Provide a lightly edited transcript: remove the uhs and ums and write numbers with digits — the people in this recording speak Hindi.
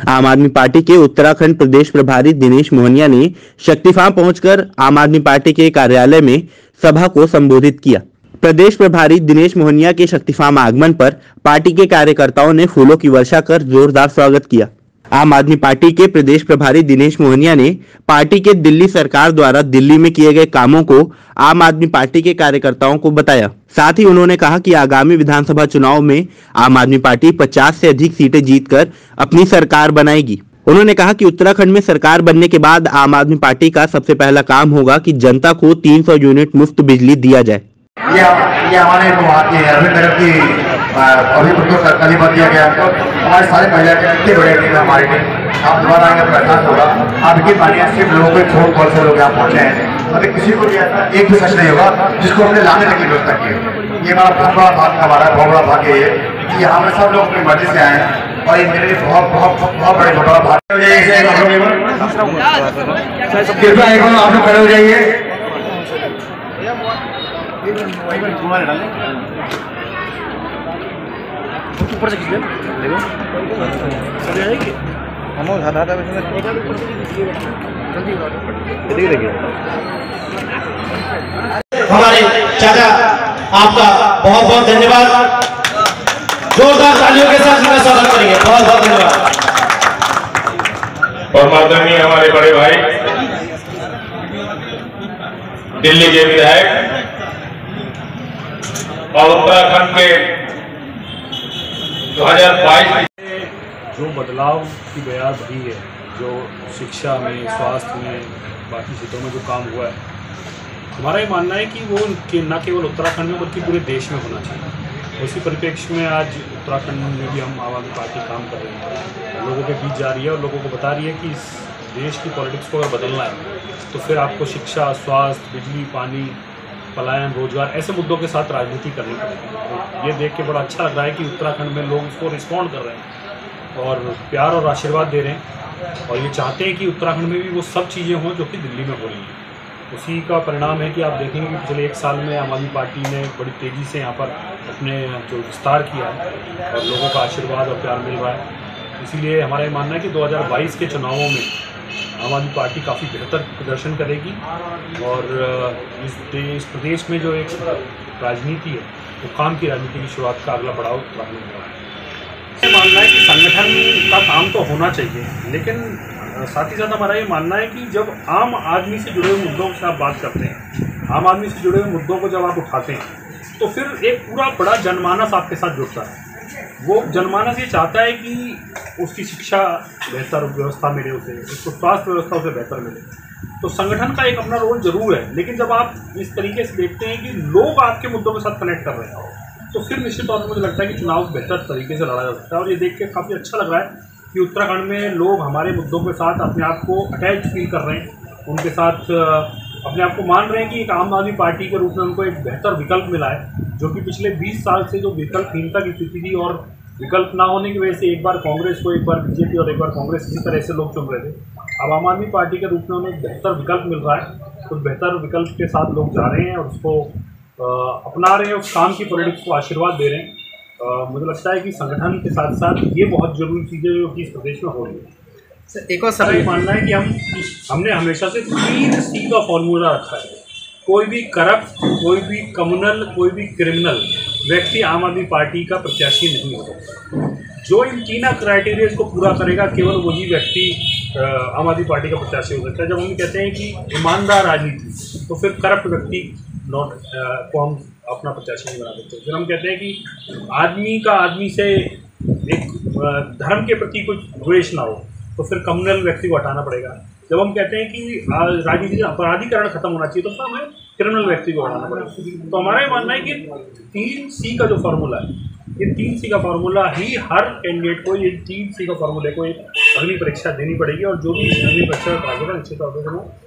आम आदमी पार्टी के उत्तराखंड प्रदेश प्रभारी दिनेश मोहनिया ने शक्ति फार्म पहुंचकर आम आदमी पार्टी के कार्यालय में सभा को संबोधित किया। प्रदेश प्रभारी दिनेश मोहनिया के शक्ति फार्म आगमन पर पार्टी के कार्यकर्ताओं ने फूलों की वर्षा कर जोरदार स्वागत किया। आम आदमी पार्टी के प्रदेश प्रभारी दिनेश मोहनिया ने पार्टी के दिल्ली सरकार द्वारा दिल्ली में किए गए कामों को आम आदमी पार्टी के कार्यकर्ताओं को बताया। साथ ही उन्होंने कहा कि आगामी विधानसभा चुनाव में आम आदमी पार्टी 50 से अधिक सीटें जीतकर अपनी सरकार बनाएगी। उन्होंने कहा कि उत्तराखंड में सरकार बनने के बाद आम आदमी पार्टी का सबसे पहला काम होगा कि जनता को 300 यूनिट मुफ्त बिजली दिया जाए। ये हमारे अभी कल बात दिया गया तो हमारे सारे महिला इतने बड़े टीम हमारी टीम आप दोबारा आएंगे प्रयास होगा। आपकी पार्टी सिर्फ लोगों को फोन कॉल से लोग यहाँ पहुँचे हैं, अभी किसी को भी ऐसा एक भी सच नहीं होगा जिसको हमने लाने की व्यवस्था की हो। ये हमारा बहुत बड़ा भाग हमारा बहुत बड़ा भाग है ये कि यहाँ पर सब लोग अपनी मर्जी से आए हैं और ये मेरे लिए बहुत बड़ा भाग। कृपया आप लोग खड़े हो जाइए। ऊपर से खींच देखो चल जाएगी हम हटा देखिए हमारे चाचा आपका बहुत बहुत धन्यवाद। जोरदार तालियों के साथ इनका स्वागत करेंगे। बहुत बहुत धन्यवाद। और माननीय हमारे बड़े भाई दिल्ली के विधायक और उत्तराखंड के 2022 जो बदलाव की बयार भरी है, जो शिक्षा में, स्वास्थ्य में, बाकी क्षेत्रों में जो काम हुआ है, हमारा ये मानना है कि वो न केवल उत्तराखंड में बल्कि पूरे देश में होना चाहिए। उसी परिप्रेक्ष्य में आज उत्तराखंड में भी हम आम आदमी पार्टी काम कर रहे हैं, लोगों के बीच जा रही है और लोगों को बता रही है कि इस देश की पॉलिटिक्स को अगर बदलना है तो फिर आपको शिक्षा, स्वास्थ्य, बिजली, पानी, पलायन, रोजगार ऐसे मुद्दों के साथ राजनीति करनी पड़ेगी। ये देख के बड़ा अच्छा लग रहा है कि उत्तराखंड में लोग उसको रिस्पॉन्ड कर रहे हैं और प्यार और आशीर्वाद दे रहे हैं और ये चाहते हैं कि उत्तराखंड में भी वो सब चीज़ें हों जो कि दिल्ली में हो रही हैं। उसी का परिणाम है कि आप देखेंगे कि पिछले 1 साल में आम आदमी पार्टी ने बड़ी तेज़ी से यहाँ पर अपने जो विस्तार किया है और लोगों का आशीर्वाद और प्यार मिल रहा है। इसीलिए हमारा ये मानना है कि 2022 के चुनावों में आम आदमी पार्टी काफ़ी बेहतर प्रदर्शन करेगी और इस प्रदेश में जो एक राजनीति है वो काम की राजनीति की शुरुआत का अगला पड़ाव उत्तराखंड में है। मानना है कि संगठन का काम तो होना चाहिए, लेकिन साथ ही साथ हमारा ये मानना है कि जब आम आदमी से जुड़े हुए मुद्दों से आप बात करते हैं, आम आदमी से जुड़े हुए मुद्दों को जब आप उठाते हैं तो फिर एक पूरा बड़ा जनमानस आपके साथ जुड़ता है। वो जनमानस ये चाहता है कि उसकी शिक्षा बेहतर व्यवस्था मिले, उसे उसको स्वास्थ्य व्यवस्था उसे बेहतर मिले। तो संगठन का एक अपना रोल जरूर है, लेकिन जब आप इस तरीके से देखते हैं कि लोग आपके मुद्दों के साथ कनेक्ट कर रहे हैं तो फिर निश्चित तौर पर मुझे लगता है कि चुनाव बेहतर तरीके से लड़ा जा सकता है। और ये देख के काफ़ी अच्छा लग रहा है कि उत्तराखंड में लोग हमारे मुद्दों के साथ अपने आप को अटैच फील कर रहे हैं, उनके साथ अपने आप को मान रहे हैं कि एक आम आदमी पार्टी के रूप में उनको एक बेहतर विकल्प मिला है, जो कि पिछले 20 साल से जो विकल्पहीनता की स्थिति थी और विकल्प ना होने की वजह से एक बार कांग्रेस को, एक बार बीजेपी और एक बार कांग्रेस, इसी तरह से लोग चुन रहे थे। अब आम आदमी पार्टी के रूप में उन्हें एक बेहतर विकल्प मिल रहा है, उस बेहतर विकल्प के साथ लोग जा रहे हैं और उसको अपना रहे हैं, उस काम की पॉलिटिक्स को आशीर्वाद दे रहे हैं। मुझे लगता है कि संगठन के साथ साथ ये बहुत ज़रूरी चीज़ें जो कि इस प्रदेश में हो रही है। एक और सर मानना है कि हमने हमेशा से 3 C का फॉर्मूला रखा है। कोई भी करप्ट, कोई भी कम्युनल, कोई भी क्रिमिनल व्यक्ति आम आदमी पार्टी का प्रत्याशी नहीं हो सकता। जो इन 3 क्राइटेरिया को पूरा करेगा केवल वही व्यक्ति आम आदमी पार्टी का प्रत्याशी हो सकता है। जब हम कहते हैं कि ईमानदार राजनीति, तो फिर करप्ट व्यक्ति को हम अपना प्रत्याशी नहीं बना सकते। फिर हम कहते हैं कि आदमी का आदमी से एक धर्म के प्रति कुछ द्वेष ना हो, तो फिर कम्युनल व्यक्ति को हटाना पड़ेगा। जब हम कहते हैं कि राजनीति का अपराधीकरण खत्म होना चाहिए, तो फिर हमें क्रिमिनल व्यक्ति को हटाना पड़ेगा। तो हमारा ये मानना है कि 3 C का जो फार्मूला है, ये 3 C का फार्मूला ही हर कैंडिडेट को, ये 3 C का फार्मूले को एक अग्नि परीक्षा देनी पड़ेगी और जो भी अग्नि परीक्षा का निश्चित तौर पर